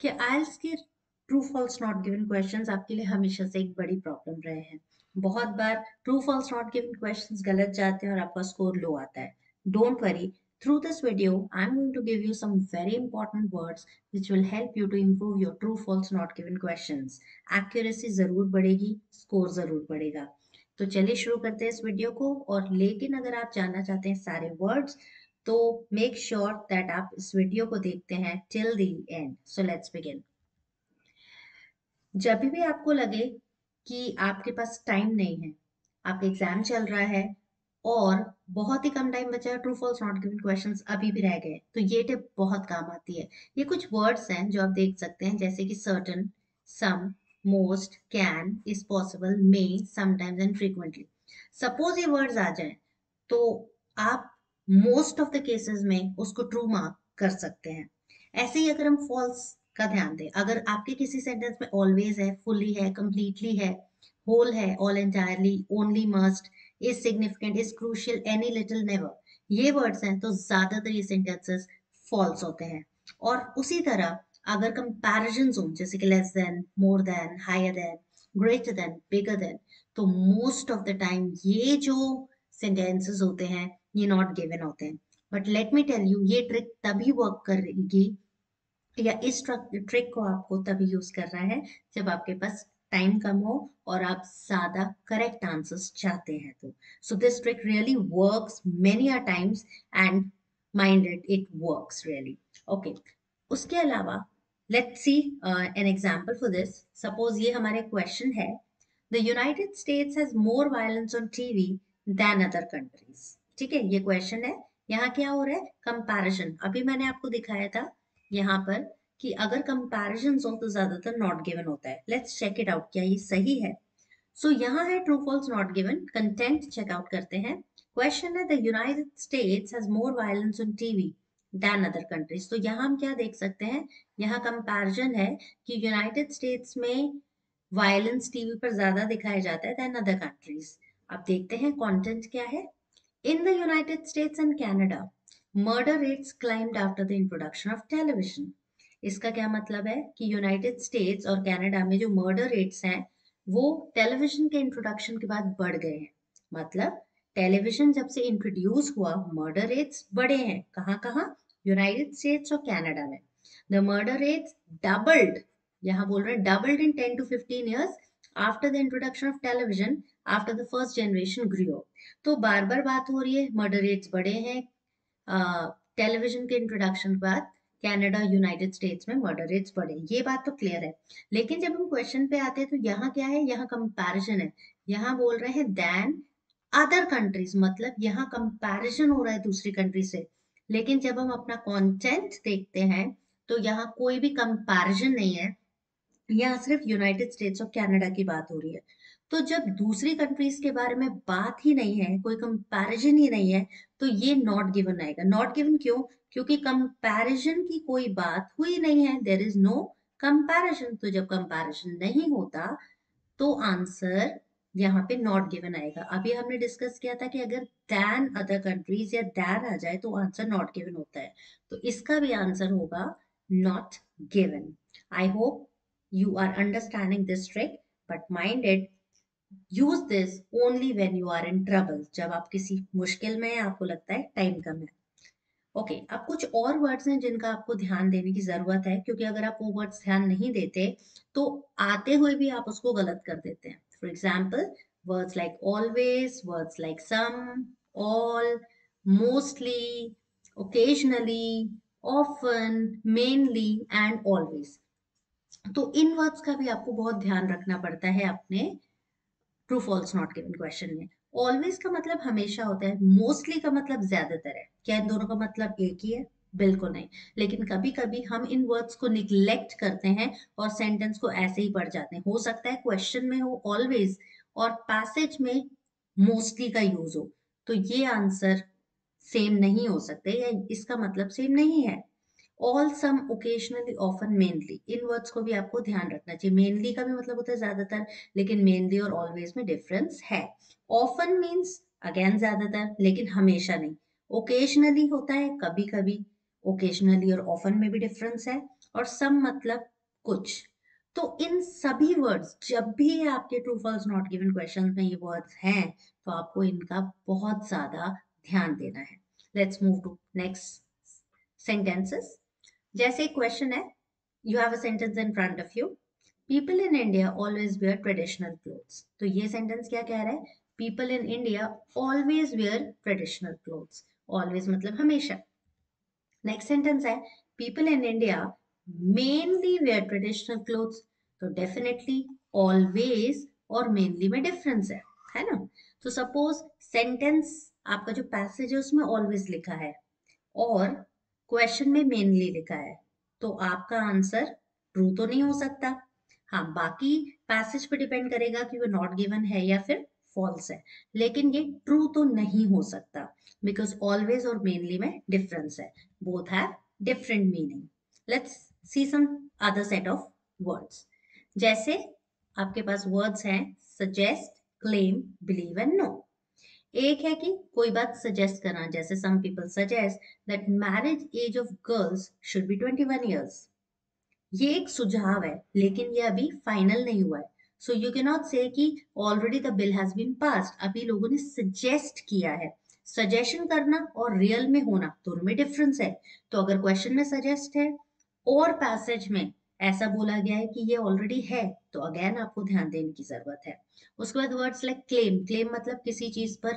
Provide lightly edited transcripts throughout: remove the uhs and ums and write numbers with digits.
कि आइल्स के true false not given questions आपके लिए हमेशा से एक बड़ी प्रॉब्लम रहे हैं। बहुत बार true false not given questions गलत जाते हैं और आपका स्कोर लो आता है। Don't worry, through this video I'm going to give you some very important words which will help you to improve your true false not given questions. Accuracy जरूर बढ़ेगी, score जरूर बढ़ेगा। तो चलिए शुरू करते हैं इस वीडियो को। और लेकिन अगर आप जानना चाहते हैं सारे वर्ड्स, तो मेक श्योर दैट आप इस वीडियो को देखते हैं till the end. So let's begin. जब भी आपको लगे कि आपके पास टाइम नहीं है, आपका एग्जाम चल रहा है और बहुत ही कम टाइम बचा है, true false not given questions अभी भी रह गए, तो ये टिप बहुत काम आती है। ये कुछ वर्ड्स हैं जो आप देख सकते हैं, जैसे कि certain, some, most, can, is possible, may, sometimes and frequently. Suppose ये वर्ड्स आ जाएं तो आप मोस्ट ऑफ द केसेस में उसको ट्रू मार्क कर सकते हैं। ऐसे ही अगर हम फॉल्स का ध्यान दें, अगर आपके किसी सेंटेंस में ऑलवेज है, फुल्ली है, कंप्लीटली है, होल है, all entirely, only, must, is significant, is crucial, any, little, never, ये वर्ड्स हैं तो ज्यादातर ये सेंटेंसेस फॉल्स होते हैं। और उसी तरह अगर कंपैरिजन हो, जैसे कि less than, more than, higher than, greater than, bigger than, तो मोस्ट ऑफ द टाइम ये जो सेंटेंसेस होते हैं ये नॉट गिवन होते हैं। But let me tell you, ये ट्रिक तभी वर्क करेगी या इस ट्रिक को आपको तभी यूज करना है जब आपके पास टाइम कम हो और आप ज्यादा करेक्ट आंसर्स चाहते हैं। तो so this trick really works many a times and minded it works really. Okay, उसके अलावा let's see an example for this. Suppose ये हमारे क्वेश्चन है, the United States has more violence on TV than other countries. ठीक है, ये question है। यहाँ क्या हो रहा है, कंपैरिजन। अभी मैंने आपको दिखाया था यहाँ पर कि अगर कंपैरिजन हो तो ज्यादातर नॉट गिवन होता है। लेट्स चेक इट आउट, क्या ये सही है। सो यहाँ है true false not given. Content checkout करते हैं। क्वेश्चन है, the United States has more violence on TV than other countries. तो यहाँ हम क्या देख सकते हैं, यहाँ कंपैरिजन है कि यूनाइटेड स्टेट्स में वायलेंस टीवी पर ज्यादा दिखाया जाता है देन अदर कंट्रीज। अब देखते हैं कंटेंट क्या है। In the United States and Canada, murder rates climbed after the introduction of television. इसका क्या मतलब है कि यूनाइटेड स्टेट्स और कनाडा में जो मर्डर रेट्स हैं वो टेलीविजन के इंट्रोडक्शन के बाद बढ़ गए हैं। मतलब टेलीविजन जब से इंट्रोड्यूस हुआ, मर्डर रेट्स बढ़े हैं। कहाँ कहाँ, यूनाइटेड स्टेट्स और कनाडा में। द मर्डर रेट्स डबल्ड, यहाँ बोल रहे हैं doubled in 10 to 15 years after the introduction of television, after the first generation grew up. तो बार बार बात हो रही है, मर्डर रेट्स बढ़े हैं टेलीविजन के इंट्रोडक्शन के बाद। कनाडा, यूनाइटेड स्टेट्स में मर्डर रेट्स बढ़े, ये बात तो क्लियर है। लेकिन जब हम क्वेश्चन पे आते हैं तो यहाँ क्या है, यहाँ कंपैरिजन है। यहाँ बोल रहे हैं देन अदर कंट्रीज, मतलब यहाँ कंपैरिजन हो रहा है दूसरी कंट्री से। लेकिन जब हम अपना कंटेंट देखते हैं तो यहाँ कोई भी कंपैरिजन नहीं है, यहाँ सिर्फ यूनाइटेड स्टेट्स और कनाडा की बात हो रही है। तो जब दूसरी कंट्रीज के बारे में बात ही नहीं है, कोई कंपैरिजन ही नहीं है, तो ये नॉट गिवन आएगा। नॉट गिवन क्यों, क्योंकि कंपैरिजन की कोई बात हुई नहीं है, देयर इज नो कंपैरिजन। तो जब कंपैरिजन नहीं होता तो आंसर यहाँ पे नॉट गिवन आएगा। अभी हमने डिस्कस किया था कि अगर दैन अदर कंट्रीज या दैन आ जाए तो आंसर नॉट गिवन होता है। तो इसका भी आंसर होगा not given. I hope you are understanding this trick, but mind it, use this only when you are in trouble, जब आप किसी मुश्किल में हैं, आपको लगता है टाइम कम है। ओके, अब कुछ और वर्ड्स हैं जिनका आपको ध्यान देने की जरूरत है, क्योंकि अगर आप वो वर्ड्स ध्यान नहीं देते तो आते हुए भी आप उसको गलत कर देते हैं। For example, words like always, words like some, all, mostly, occasionally, often, mainly and always. तो इन वर्ड्स का भी आपको बहुत ध्यान रखना पड़ता है अपने true false not given question में। ऑलवेज का मतलब हमेशा होता है, मोस्टली का मतलब ज्यादातर है। क्या इन दोनों का मतलब एक ही है? बिल्कुल नहीं। लेकिन कभी कभी हम इन वर्ड्स को निग्लेक्ट करते हैं और सेंटेंस को ऐसे ही पढ़ जाते हैं। हो सकता है क्वेश्चन में हो ऑलवेज और पैसेज में मोस्टली का यूज हो, तो ये आंसर सेम नहीं हो सकते या इसका मतलब सेम नहीं है। All, some, occasionally, often, mainly, इन वर्ड्स को भी आपको ध्यान रखना चाहिए। मेनली का भी मतलब होता है ज्यादातर, लेकिन मेनली और ऑलवेज में डिफरेंस है। ऑफन मीन्स अगेन ज्यादातर, लेकिन हमेशा नहीं। ओकेजनली होता है कभी कभी, ओकेजनली और ऑफन में भी डिफरेंस है। और सम मतलब कुछ। तो इन सभी वर्ड्स, जब भी आपके true false not given question में ये वर्ड्स हैं, तो आपको इनका बहुत ज्यादा ध्यान देना है। Let's move to next sentences. जैसे क्वेश्चन है, you have a sentence in front of you, people in India always wear traditional clothes. तो ये सेंटेंस क्या कह रहा है? People in India always wear traditional clothes. Always मतलब हमेशा। नेक्स्ट सेंटेंस है, people in India mainly wear traditional clothes. तो डेफिनेटली ऑलवेज और मेनली में डिफरेंस है ना? तो सपोज सेंटेंस आपका जो पैसेज है उसमें ऑलवेज लिखा है और क्वेश्चन में मेनली लिखा है, तो आपका आंसर ट्रू तो नहीं हो सकता। हाँ, बाकी पैसेज पे डिपेंड करेगा कि वो नॉट गिवन है या फिर फॉल्स है, लेकिन ये ट्रू तो नहीं हो सकता बिकॉज ऑलवेज और मेनली में डिफरेंस है। Both have different meaning. Let's see some other set of words. जैसे आपके पास वर्ड्स हैं suggest, claim, believe and know. एक है कि कोई बात सजेस्ट करना, जैसे some people suggest that marriage age of girls should be 21 years. ये एक सुझाव है लेकिन ये अभी फाइनल नहीं हुआ है। So you can not say that already the bill has been passed, अभी लोगों ने सजेस्ट किया है। सजेशन करना और रियल में होना दोनों में डिफरेंस है। तो अगर क्वेश्चन में सजेस्ट है और पैसेज में ऐसा बोला गया है कि ये ऑलरेडी है, तो अगेन आपको ध्यान देने की जरूरत है। उसके बाद वर्ड्स लाइक क्लेम। क्लेम मतलब किसी चीज पर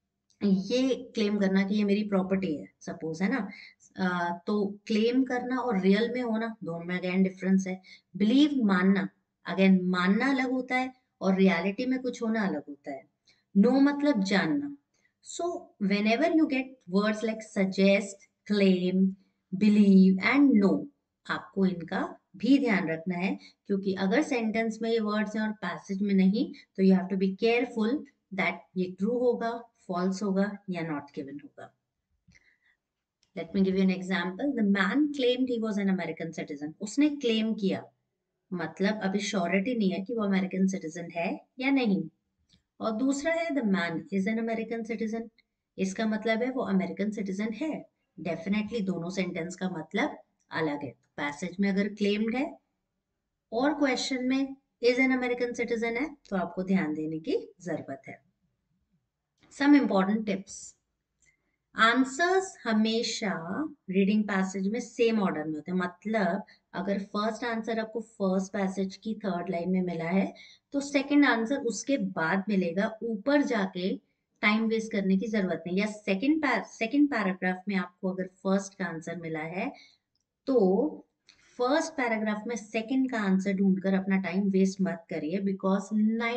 ये क्लेम करना कि ये मेरी प्रॉपर्टी है, सपोज, है ना? तो क्लेम करना और रियल में होना दोनों में अगेन डिफरेंस है। बिलीव मानना, अगेन मानना अलग होता है और रियलिटी में कुछ होना अलग होता है। नो मतलब जानना। So whenever you get words like suggest, claim, believe and know, आपको इनका भी ध्यान रखना है, क्योंकि अगर सेंटेंस में ये वर्ड्स हैं और पैसेज में नहीं, तो you have to be careful that ये ट्रू होगा, फॉल्स होगा या नॉट गिवन होगा। Let me give you an example. The man claimed he was an American citizen. उसने क्लेम किया, मतलब अभी श्योरिटी नहीं है कि वो अमेरिकन सिटीजन है या नहीं। और दूसरा है the man is an American citizen. इसका मतलब है वो अमेरिकन सिटीजन है। डेफिनेटली दोनों सेंटेंस का मतलब अलग है। पैसेज में अगर क्लेम्ड है और क्वेश्चन में इज एन अमेरिकन सिटीजन है, तो आपको ध्यान देने की जरूरत है। Some important tips. आंसर्स हमेशा रीडिंग पैसेज में सेम ऑर्डर में होते हैं। मतलब अगर फर्स्ट आंसर आपको फर्स्ट पैसेज की थर्ड लाइन में मिला है, तो सेकंड आंसर उसके बाद मिलेगा। ऊपर जाके टाइम वेस्ट करने की जरूरत नहीं। या सेकंड पैराग्राफ में आपको अगर फर्स्ट का आंसर मिला है, तो फर्स्ट पैराग्राफ में सेकंड का आंसर ढूंढकर अपना टाइम वेस्ट मत करिए, बिकॉज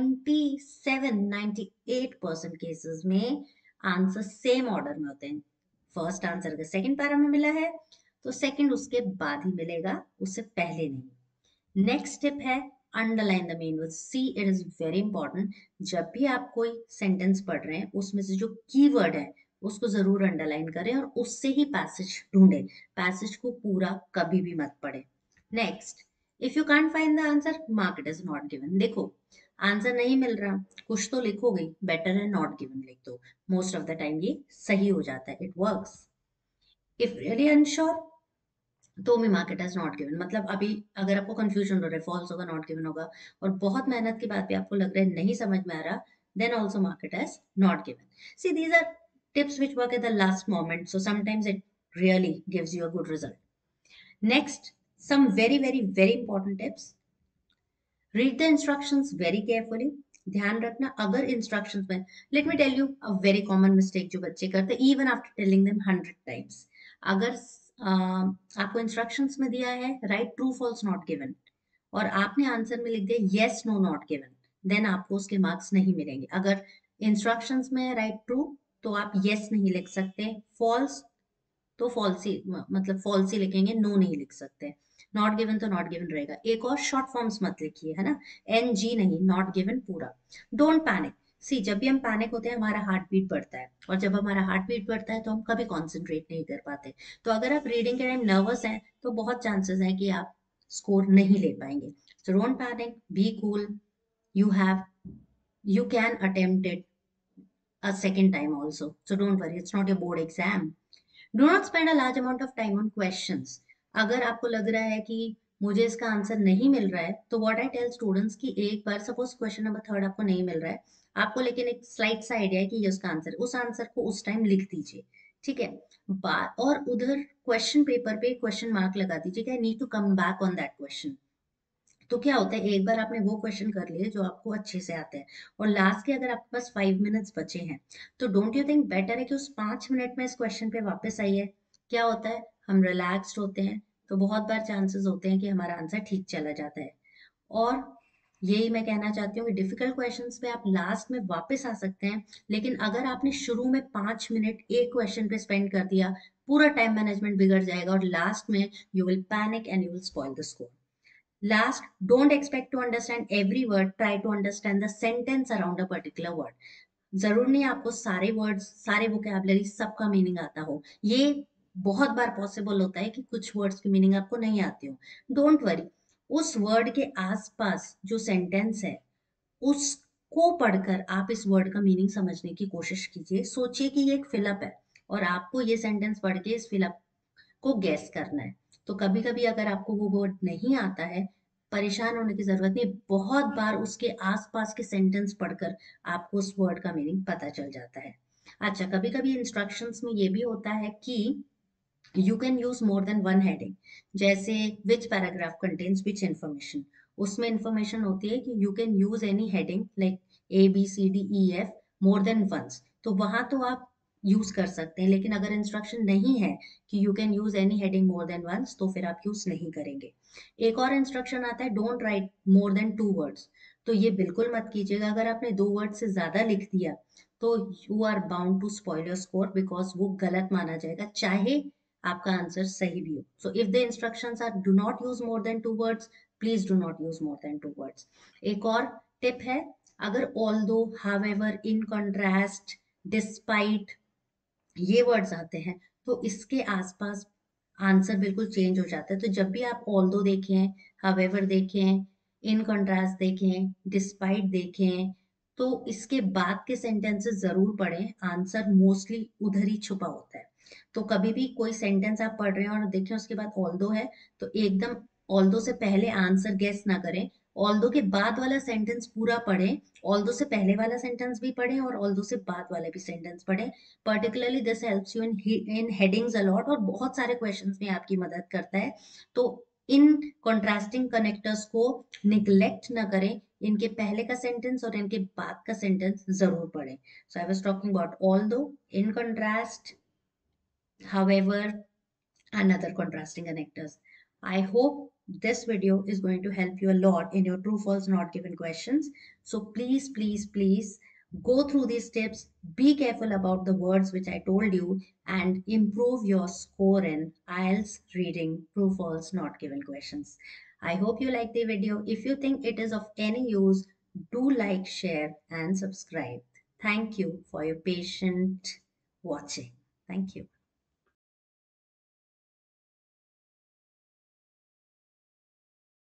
98% केसेस में आंसर सेम ऑर्डर में होते हैं। फर्स्ट आंसर अगर सेकंड पैरा में मिला है, तो सेकंड उसके बाद ही मिलेगा, उससे पहले नहीं। नेक्स्ट टिप है underline the main word. See, it is very important. जब भी आप कोई सेंटेंस पढ़ रहे हैं, उसमें से जो कीवर्ड है उसको जरूर अंडरलाइन करें और उससे ही पैसेज ढूंढें। पैसेज को पूरा कभी भी मत पढ़े। Next, if you can't find the answer, mark it as not given. देखो, आंसर नहीं मिल रहा, कुछ तो लिखोगे, बेटर है नॉट गिवन लिख दो। मोस्ट ऑफ द टाइम ये सही हो जाता है, it works. If really unsure, तो भी mark it as not given. मतलब अभी अगर आपको कंफ्यूजन हो रहा है, फॉल्स होगा, नॉट गिवन होगा, और बहुत मेहनत के बाद भी आपको लग रहा है नहीं समझ में आ रहा, then also mark it as not given. See, these are tips which work at the last moment, so sometimes it really gives you a good result. Next, some very very very important tips. Read the instructions very carefully. ध्यान रखना, अगर instructions में, let me tell you a very common mistake जो बच्चे करते हैं even after telling them 100 times. अगर आपको इंस्ट्रक्शंस में दिया है write true false not given, और आपने आंसर में लिख दिया yes no not given, then आपको उसके मार्क्स नहीं मिलेंगे। अगर इंस्ट्रक्शंस में है राइट ट्रू, तो आप यस नहीं लिख सकते, फॉल्स तो फॉल्स ही, मतलब फॉल्स ही लिखेंगे, नो नहीं लिख सकते। नॉट गिवन तो नॉट गिवन रहेगा। एक और, शॉर्ट फॉर्म्स मत लिखिए, है ना? एन जी नहीं, नॉट गिवन पूरा। Don't panic. सी, जब भी हम पैनिक होते हैं हमारा हार्ट बीट बढ़ता है, और जब हमारा हार्ट बीट बढ़ता है तो हम कभी कॉन्सेंट्रेट नहीं कर पाते। तो अगर आप रीडिंग के टाइम नर्वस हैं, तो बहुत चांसेस हैं कि आप स्कोर नहीं ले पाएंगे। So don't panic, be cool, you have you can attempt it a second time also, so don't worry, it's not your board exam. Do not spend a large amount of time on questions. अगर आपको लग रहा है कि मुझे इसका answer नहीं मिल रहा है, तो व्हाट आई टेल स्टूडेंट्स कि एक बार सपोज क्वेश्चन नंबर थर्ड आपको नहीं मिल रहा है, आपको लेकिन एक स्लाइट सा आइडिया है कि ये उसका आंसर, उस आंसर को उस टाइम लिख दीजिए, ठीक है। बात और उधर क्वेश्चन पेपर पे क्वेश्चन मार्क लगा दीजिए कि I need to come back on that question. तो क्या होता है, एक बार आपने वो क्वेश्चन कर लिए जो आपको अच्छे से आते हैं, और लास्ट के अगर आपके पास 5 मिनट्स बचे हैं, तो डोंट यू थिंक बेटर है कि उस 5 मिनट में इस क्वेश्चन पे वापस आइए। क्या होता है, हम रिलैक्स्ड होते हैं, तो बहुत बार चांसेस होते हैं कि हमारा आंसर ठीक चला जाता है। और यही मैं कहना चाहती हूँ कि डिफिकल्ट क्वेश्चंस पे आप लास्ट में वापस आ सकते हैं, लेकिन अगर आपने शुरू में 5 मिनट एक क्वेश्चन पे स्पेंड कर दिया, पूरा टाइम मैनेजमेंट बिगड़ जाएगा और लास्ट में you will panic and you will spoil the score. Last, don't expect to understand every word. Try to understand the sentence around a particular word. जरूर नहीं आपको सारे वर्ड्स, सारे वोकेबलरी, सबका मीनिंग आता हो। ये बहुत बार पॉसिबल होता है कि कुछ वर्ड्स की मीनिंग आपको नहीं आती हो। डोंट वरी, उस वर्ड के आसपास जो सेंटेंस है, उसको पढ़कर आप इस वर्ड का मीनिंग समझने की कोशिश कीजिए। सोचिए कि ये एक फिलअप है और आपको ये सेंटेंस पढ़ के इस फिलअप को गैस करना है। तो कभी कभी अगर आपको वो वर्ड नहीं आता है, परेशान होने की जरूरत नहीं, बहुत बार उसके आसपास के सेंटेंस पढ़कर आपको उस वर्ड का मीनिंग पता चल जाता है। अच्छा, कभी कभी इंस्ट्रक्शंस में ये भी होता है कि you can use more than one heading. जैसे which paragraph contains which information, उसमें इंफॉर्मेशन होती है कि you can use any heading like ABCDEF more than once, तो वहां तो आप यूज कर सकते हैं। लेकिन अगर इंस्ट्रक्शन नहीं है कि you can use any heading more than once, तो फिर आप यूज नहीं करेंगे। एक और इंस्ट्रक्शन आता है, don't write more than 2 words. तो ये बिल्कुल मत कीजिएगा, अगर आपने 2 वर्ड से ज्यादा लिख दिया तो you are bound to spoil your score, because वो गलत माना जाएगा, चाहे आपका आंसर सही भी हो। So if the instructions are do not use more than 2 words, please do not use more than 2 words. एक और टिप है, अगर although, however, in contrast, despite, ये वर्ड्स आते हैं, तो इसके आसपास आंसर बिल्कुल चेंज हो जाता है। तो जब भी आप ऑल्दो देखें, हाउएवर देखें, इन कंट्रास्ट देखें, डिस्पाइट देखें, तो इसके बाद के सेंटेंसेस जरूर पढ़ें, आंसर मोस्टली उधर ही छुपा होता है। तो कभी भी कोई सेंटेंस आप पढ़ रहे हैं और देखें उसके बाद ऑल्दो है, तो एकदम ऑल्दो से पहले आंसर गेस ना करें, ऑल्दो के बाद वाला सेंटेंस पूरा पढ़ें, ऑल्दो से पहले वाला सेंटेंस भी पढ़ें और ऑल्दो से बाद वाला भी सेंटेंस पढ़ें। Particularly this helps you in headings a lot, और बहुत सारे क्वेश्चंस में आपकी मदद करता है। तो इन कॉन्ट्रास्टिंग कनेक्टर्स को निग्लेक्ट ना करें, इनके पहले का सेंटेंस और इनके बाद का सेंटेंस जरूर पढ़ें। So I was talking about although, in contrast, however, and other contrasting connectors. I hope this video is going to help you a lot in your true false not given questions. So please, please, please go through these tips. Be careful about the words which I told you and improve your score in IELTS reading true false not given questions. I hope you like the video. If you think it is of any use, do like, share, and subscribe. Thank you for your patient watching. Thank you.